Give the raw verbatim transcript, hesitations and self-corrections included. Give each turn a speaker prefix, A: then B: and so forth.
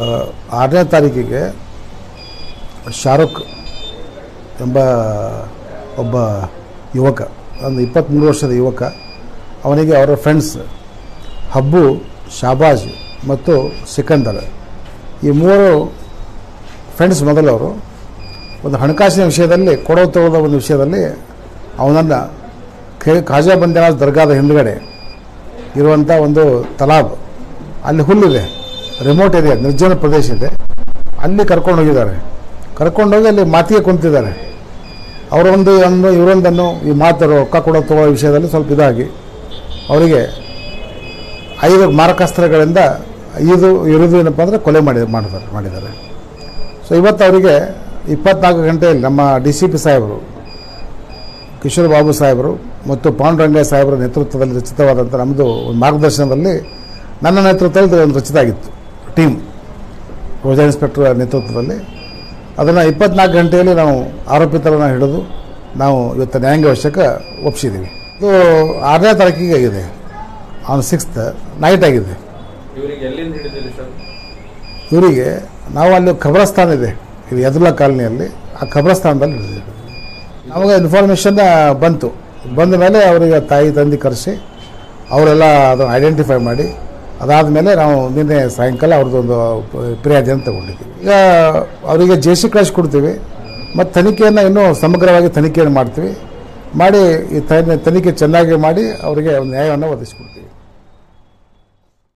A: ಆರನೇ ತಾರೀಕಿಗೆ ಶಾರುಖ್ ಎಂಬ ಒಬ್ಬ ಯುವಕ, ಒಂದು ಇಪ್ಪತ್ತ್ಮೂರು ವರ್ಷದ ಯುವಕ, ಅವನಿಗೆ ಅವರ ಫ್ರೆಂಡ್ಸ್ ಹಬ್ಬು, ಶಾಬಾಜ್ ಮತ್ತು ಸಿಕಂದರ್, ಈ ಮೂವರು ಫ್ರೆಂಡ್ಸ್ ಮೊದಲವರು ಒಂದು ಹಣಕಾಸಿನ ವಿಷಯದಲ್ಲಿ, ಕೊಡೋ ತಗೊಳ್ಳೋ ಒಂದು ವಿಷಯದಲ್ಲಿ ಅವನನ್ನು ಖಾಜಾ ಬಂದೇನಾಜ್ ದರ್ಗಾದ ಹಿಂದುಗಡೆ ಇರುವಂಥ ಒಂದು ತಲಾಬ್, ಅಲ್ಲಿ ಹುಲ್ಲಿದೆ, ರಿಮೋಟ್ ಇದೆ, ನಿರ್ಜನ ಪ್ರದೇಶ ಇದೆ, ಅಲ್ಲಿ ಕರ್ಕೊಂಡು ಹೋಗಿದ್ದಾರೆ. ಕರ್ಕೊಂಡೋಗಿ ಅಲ್ಲಿ ಮಾತಿಗೆ ಕುಂತಿದ್ದಾರೆ. ಅವರೊಂದು ಒಂದು ಇವರೊಂದನ್ನು ಈ ಮಾತು ರೊಕ್ಕ ಕೊಡೋ ತಗೊಳ್ಳೋ ವಿಷಯದಲ್ಲಿ ಸ್ವಲ್ಪ ಇದಾಗಿ ಅವರಿಗೆ ಐದು ಮಾರಕಾಸ್ತ್ರಗಳಿಂದ ಐದು ಇರುವುದು ಏನಪ್ಪ ಅಂದರೆ ಕೊಲೆ ಮಾಡಿ ಮಾಡಿದ್ದಾರೆ ಮಾಡಿದ್ದಾರೆ ಸೊ ಇವತ್ತು ಅವರಿಗೆ ಇಪ್ಪತ್ನಾಲ್ಕು ಗಂಟೆಯಲ್ಲಿ ನಮ್ಮ ಡಿ ಸಿ ಪಿ ಸಾಹೇಬರು, ಕಿಶೋರ್ ಬಾಬು ಸಾಹೇಬರು ಮತ್ತು ಪಾಂಡುರಂಗಯ್ಯ ಸಾಹೇಬರ ನೇತೃತ್ವದಲ್ಲಿ ರಚಿತವಾದಂಥ ನಮ್ಮದು ಒಂದು ಮಾರ್ಗದರ್ಶನದಲ್ಲಿ, ನನ್ನ ನೇತೃತ್ವದಲ್ಲಿ ಒಂದು ರಚಿತ ಆಗಿತ್ತು ಟೀಮ್, ರೋಜಾ ಇನ್ಸ್ಪೆಕ್ಟರ್ ನೇತೃತ್ವದಲ್ಲಿ. ಅದನ್ನು ಇಪ್ಪತ್ನಾಲ್ಕು ಗಂಟೆಯಲ್ಲಿ ನಾವು ಆರೋಪಿತರನ್ನು ಹಿಡಿದು ನಾವು ಇವತ್ತು ನ್ಯಾಯಾಂಗ ವಶಕ್ಕೆ ಒಪ್ಪಿಸಿದ್ದೀವಿ. ಇದು ಆರನೇ ತಾರೀಕಿಗೆ ಆಗಿದೆ, ಆನ್ ಸಿಕ್ಸ್ತ್ ನೈಟ್ ಆಗಿದೆ. ಇವರಿಗೆ ನಾವು ಅಲ್ಲಿ ಖಬ್ರಸ್ಥಾನ ಇದೆ, ಇದು ಯದುಲ್ಲಾ ಕಾಲನಿಯಲ್ಲಿ, ಆ ಖಬ್ರಸ್ಥಾನದಲ್ಲಿ ಹಿಡಿದಿದ್ದೀವಿ. ನಮಗೆ ಇನ್ಫಾರ್ಮೇಷನ್ ಬಂತು, ಬಂದ ಮೇಲೆ ಅವರಿಗೆ ತಾಯಿ ತಂದೆ ಕರೆಸಿ ಅವರೆಲ್ಲ ಅದನ್ನು ಐಡೆಂಟಿಫೈ ಮಾಡಿ, ಅದಾದ ಮೇಲೆ ನಾವು ನಿನ್ನೆ ಸಾಯಂಕಾಲ ಅವ್ರದ್ದೊಂದು ಫಿರ್ಯಾದಿಯನ್ನು ತಗೊಂಡಿದ್ದೀವಿ. ಈಗ ಅವರಿಗೆ ಜೆ ಸಿ ಕಳಿಸಿ ಕೊಡ್ತೀವಿ ಮತ್ತು ತನಿಖೆಯನ್ನು ಇನ್ನೂ ಸಮಗ್ರವಾಗಿ ತನಿಖೆಯನ್ನು ಮಾಡ್ತೀವಿ. ಮಾಡಿ ಈ ತನಿಖೆ ಚೆನ್ನಾಗಿ ಮಾಡಿ ಅವರಿಗೆ ಒಂದು ನ್ಯಾಯವನ್ನು ಒದಗಿಸ್ಕೊಡ್ತೀವಿ.